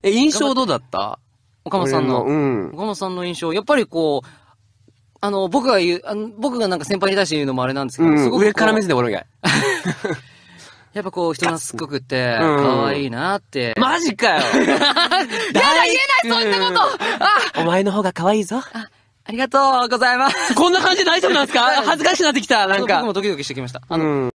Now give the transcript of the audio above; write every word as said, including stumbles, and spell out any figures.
え、印象どうだった？ 岡本さんの。 うん。 岡本さんの印象。やっぱりこう、あの、僕が言う、あの僕がなんか先輩に対して言うのもあれなんですけど、 うん、 すごく上から目線でお願い。 やっぱこう、人懐っこくて、 うん可愛いなって。 マジかよやだ、 言えないそんなことあお前の方が可愛いぞ。 あ、ありがとうございます。 こんな感じで大丈夫なんですか？恥ずかしくなってきた、なんか。 僕もドキドキしてきました。あの、 うん